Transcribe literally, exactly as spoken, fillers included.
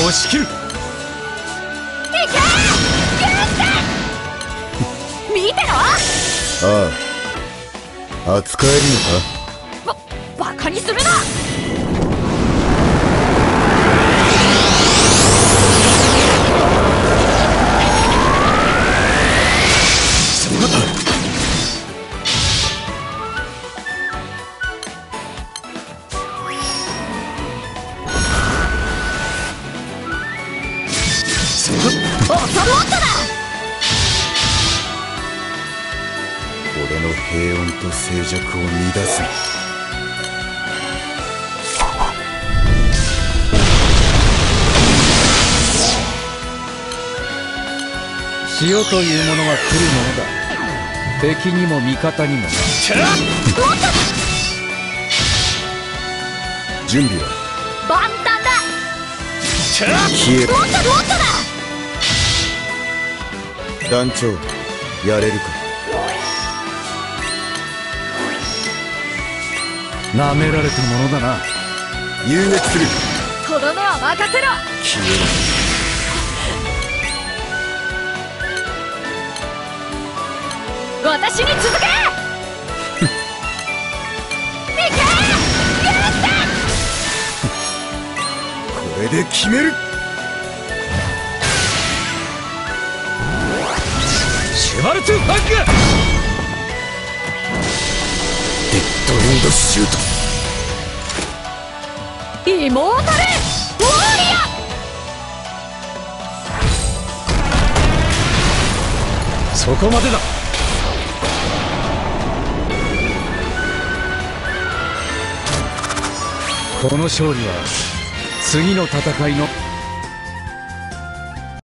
押し切る。いけ見てろ。 ああ、扱えるのか。 ば、バカにするな。オートロットだ。 俺の平穏と静寂を乱す。 潮というものは来るものだ。敵にも味方にもな。 準備は万端だ。 消えろ。 もっともっとだ。 団長、やれるか。 なめられたものだな。 遊撃する。 とどめは任せろ。 消えろ。私に続け。いけ。 これで決める。 シュバルツ・ファング。 デッドエンドシュート。 イモータル・ウォーリア。そこまでだ。この勝利は次の戦いの